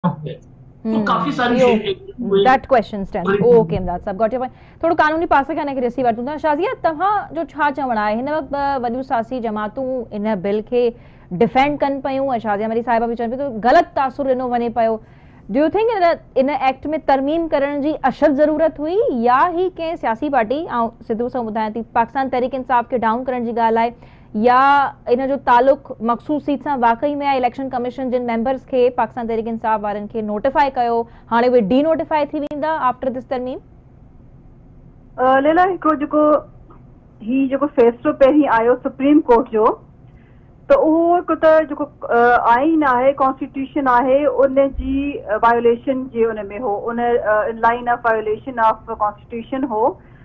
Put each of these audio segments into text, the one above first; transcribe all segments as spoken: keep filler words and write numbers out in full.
Okay, तो काफ़ी सारी चीज़ें हुई। that question stands. Okay, इमदाद साहब got your point. थोड़ो कानूनी पासे खाने के रिसीवर तुंदा शाज़िया तव्हां जो छा चवण आहे हिन वक्त वॾियूं सियासी जमातूं इन बिल खे डिफेंड कनि पयूं ऐं शाज़िया मरी साहिबा बि चवनि पियूं ग़लति तासुर ॾिनो वञे पियो। Do U think in in act में तरमीम करण जी अशद ज़रूरत हुई या ही कंहिं सियासी पार्टी ऐं सिधो सां ॿुधायां थी पाकिस्तान तहरीक इंसाफ़ खे डाउन करण जी ॻाल्हि आहे या इन जो तालुक मखसूस सीट सां वाकई में इलेक्शन कमीशन जिन मेंबर्स के पाकिस्तान तहरीक इंसाफ वारनि खे नोटिफाई कयो हाणे उहे डी नोटिफाई थी वेंदा आफ्टर दिस तरमीम? लेला हिकिड़ो जेको ही जेको फ़ैसिलो पहिरीं आयो सुप्रीम कोर्ट जो तो उहो हिकु त जेको आइन आहे कॉन्स्टिट्यूशन आहे उन जी वायोलेशन जे उन में हो उन line of violation of constitution हो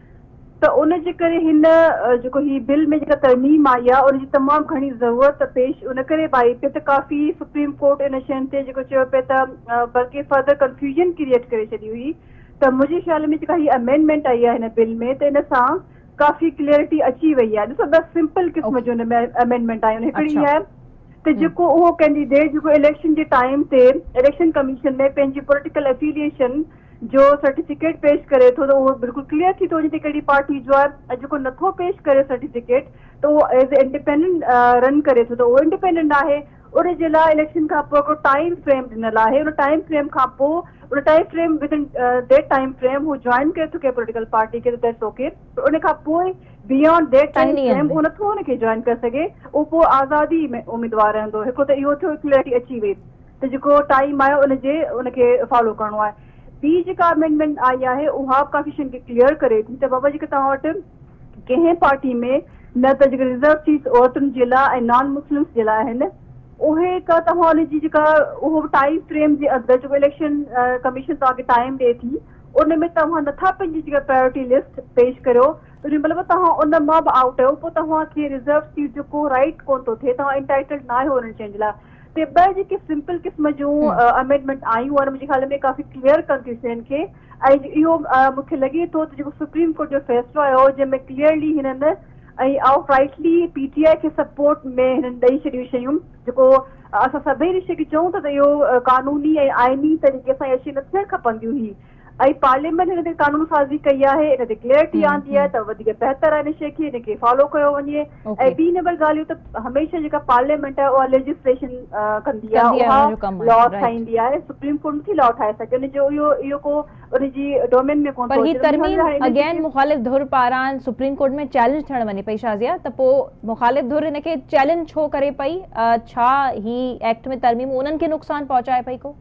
तो उन जे करे हिन जेको ही बिल में जेका तरमीम आई आहे उनजी तमामु घणी ज़रूरत पेश उन करे भाई पे त काफ़ी सुप्रीम कोर्ट इन शयुनि ते जेको चयो पिए त बल्कि फर्दर कंफ्यूजन क्रिएट करे छॾी हुई त मुंहिंजे ख़्याल में जेका ही अमेंडमेंट आई आहे हिन बिल में त इन सां काफ़ी क्लियरिटी अची वई आहे। ॾिसो बस सिंपल क़िस्म जो हिन में अमेंडमेंट आहियूं हिकिड़ी आहे त जेको उहो कैंडिडेट जेको इलेक्शन जे टाइम ते इलेक्शन कमीशन में पंहिंजी पॉलिटिकल एफिलिएशन जो सर्टिफिकेट पेश करे थो तो वो बिल्कुल क्लियर थी तो वञे कहिड़ी पार्टी जो आहे ऐं जेको नथो पेश करे सर्टिफिकेट तो वो एज ए इंडिपेंडेंट रन करे थो तो उहो इंडिपेंडेंट आहे उन जे लाइ इलेक्शन खां पोइ हिकिड़ो टाइम फ्रेम ॾिनल आहे उन टाइम फ्रेम खां पोइ उन time frame within that time frame who join करे थो कंहिं पोलिटिकल पार्टी खे दैट्स ओके उन खां पोइ बियॉन्ड दैट टाइम फ्रेम उहो नथो हुनखे जॉइन करे सघे उहो पोइ आज़ादी में उम्मीदवार रहंदो हिकिड़ो त इहो थियो क्लियरिटी अची वई त जेको टाइम आहे उनजे उनखे फॉलो करिणो आहे। ॿी जेका अमेंडमेंट आई आहे उहा काफ़ी शयुनि खे क्लियर करे थी त बाबा जेके तव्हां वटि कंहिं पार्टी में न त जेके रिज़र्व सीट्स औरतुनि जे लाइ ऐं नॉन मुस्लिम्स जे लाइ आहिनि उहे का तव्हां हुनजी जेका उहो टाइम फ्रेम जे अंदरि जेको इलेक्शन कमीशन तव्हांखे टाइम ॾिए थी उन में तव्हां नथा पंहिंजी जेका प्रायोरिटी लिस्ट पेश करियो त मतिलबु तव्हां उन मां बि आउट आहियो पोइ तव्हांखे रिज़र्व सीट जो को राइट कोन थो थिए तव्हां इंटाइटल्ड न आहियो हुननि शयुनि जे लाइ। ते ॿ जेके सिंपल क़िस्म जूं अमेंडमेंट आयूं आहिनि मुंहिंजे ख़्याल में काफ़ी क्लियर कनि थियूं शयुनि खे ऐं इहो मूंखे लॻे थो त जेको सुप्रीम कोर्ट जो फ़ैसिलो आयो जंहिंमें क्लियरली हिननि ऐं outrightly P T I खे सपोर्ट में हिननि ॾेई छॾियूं शयूं जेको असां सभई रिश्ते खे चऊं था त इहो कानूनी ऐं आइनी तरीक़े सां इहे शयूं न थियणु खपंदियूं हुई ऐं पार्लियामेंट हिन ते कानून साज़ी कई आहे इन ते क्लियरिटी आंदी आहे त वधीक बहितर आहे इन शइ खे हिन खे फॉलो कयो वञे ऐं ॿी नंबर ॻाल्हि इहो त हमेशह जेका पार्लियामेंट आहे उहा लेजिस्लेशन कंदी आहे उहा लॉ ठाहींदी आहे सुप्रीम कोर्ट नथी लॉ ठाहे सघे उनजो इहो इहो को उनजी डोमेन में कोन पर ही तरमीम अगेन मुखालिफ धुर पारां सुप्रीम कोर्ट में चैलेंज थियण वञे पई शाज़िया त पोइ मुखालिफ धुर हिनखे चैलेंज छो करे पई छा ही एक्ट में तरमीम उन्हनि खे नुक़सान पहुचाए पई को?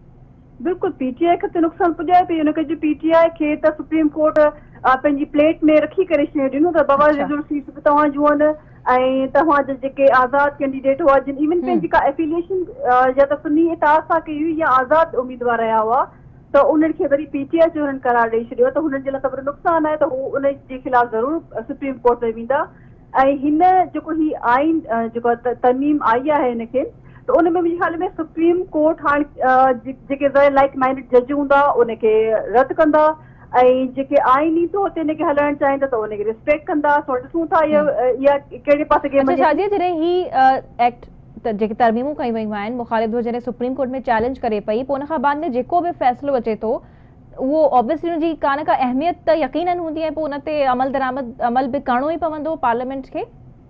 बिल्कुल पीटीआई खे त नुक़सान पुॼाए पई हुनखे जो पीटीआई खे त सुप्रीम कोर्ट पंहिंजी प्लेट में रखी करे शयूं ॾिनो त बाबा रिज़र्व सीट्स बि तव्हां जूं आहिनि ऐं तव्हांजा जेके आज़ाद कैंडिडेट हुआ जिन इवन पंहिंजी का एफिलिएशन या त सुन्नी इताद सां कई हुई या आज़ाद उम्मीदवार रहिया हुआ त उन्हनि खे वरी पीटीआई जो हुननि करार ॾेई छॾियो त हुननि जे लाइ त नुक़सानु आहे त हू उन जे ख़िलाफ़ ज़रूरु सुप्रीम कोर्ट में वेंदा ऐं हिन जेको ही आइन जेको तरमीम आई आहे हिनखे तो उन में मुंहिंजे ख़्याल में सुप्रीम कोर्ट हाणे जेके लाइक माइंडेड जज हूंदा उनखे रद्द कंदा ऐं जेके आइनी तो हुते हिनखे हलाइणु चाहींदा त उनखे रिस्पेक्ट कंदा सो ॾिसूं था इहा कहिड़े पासे गेम जॾहिं ही एक्ट जेके तरमीमूं कयूं वयूं आहिनि मुखालिफ़ धुर जॾहिं सुप्रीम कोर्ट में चैलेंज करे पई पोइ उन खां बाद में जेको बि फ़ैसिलो अचे थो उहो ऑब्वियसली हुनजी का न का अहमियत त यकीनन हूंदी आहे पोइ उन ते अमल दरामद अमल बि करिणो ई पवंदो पार्लियामेंट खे।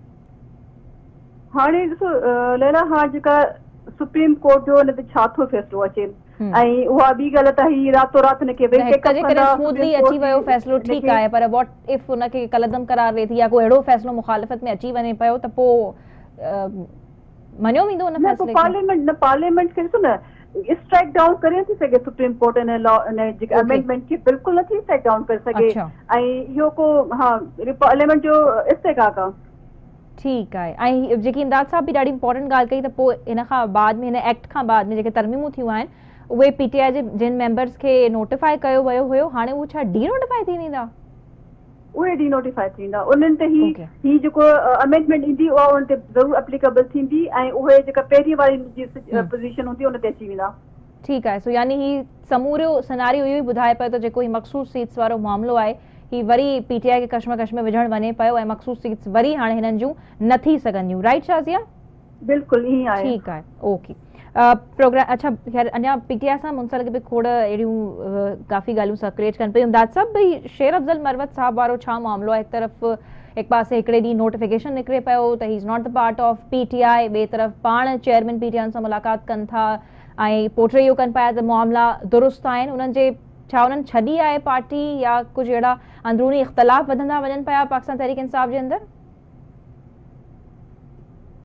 हाणे ॾिसो लैला हा जेका सुप्रीम कोर्ट जो हुन ते छा थो फ़ैसिलो अचे ऐं उहा ॿी ॻाल्हि त ही रातो राति हिनखे स्मूथली अची वियो फ़ैसिलो ठीकु आहे पर वॉट इफ हुनखे कलदम करार ॾिए थी या कोई अहिड़ो फ़ैसिलो मुखालिफ़त में अची वञे पियो त पोइ मञियो वेंदो हुन फ़ैसिले खे? पार्लियामेंट न पार्लियामेंट खे ॾिसो न स्ट्राइक डाउन करे थी सघे supreme court in law in जेके अमेंडमेंट खे बिल्कुलु नथी स्ट्राइक डाउन करे सघे ऐं इहो को हा पार्लियामेंट जो इस्तेकाक आहे। ठीकु आहे ऐं जेकी इमदाद साहब बि ॾाढी इंपॉर्टेंट ॻाल्हि कई त पोइ इन खां बाद में हिन एक्ट खां बाद में जेके तरमीमूं थियूं आहिनि उहे पीटीआई जे जिन मेंबर्स खे नोटिफाई कयो वियो हुयो हाणे उहे छा डी नोटिफाई थी वेंदा? उहे डी नोटिफाई थींदा उन्हनि ते ही ही जेको अमेंडमेंट ईंदी उहा उन ते ज़रूरु एप्लीकेबल थींदी ऐं उहे जेका पहिरीं वारी जी पोज़ीशन हूंदी उन ते अची वेंदा। ठीकु आहे सो यानी ही समूरो सिनारियो इहो ई ॿुधाए पियो त जेको ही मखसूस सीट्स वारो मामिलो आहे ही वरी पीटीआई खे कशमकश में विझण वञे पियो ऐं मखसूस सीट्स वरी हाणे हिननि जूं न थी सघंदियूं राइट शाज़िया? बिल्कुलु ईअं आहे। ठीकु आहे ओके। प्रोग्राम अच्छा खैर अञा पीटीआई सां मुंसलिक बि खोड़ अहिड़ियूं काफ़ी ॻाल्हियूं सर्कुलेट कनि पियूं। इमदाद साहब भई शेर अफज़ल मरवत साहब वारो छा मामिलो आहे? हिकु तरफ़ हिकु पासे हिकिड़े ॾींहुं नोटिफिकेशन निकिरे पियो त he is not the part of PTI, ॿिए तरफ़ पाण चेयरमैन पीटीआई सां मुलाक़ात कनि था ऐं पोइ टे इहो कनि पिया त मामला दुरुस्त आहिनि। उन्हनि जे छा उन्हनि छॾी आहे पार्टी या कुझु अहिड़ा अंदरूनी इख़्तिलाफ़ वधंदा वञनि पिया पाकिस्तान तहरीक इंसाफ़ जे अंदरि?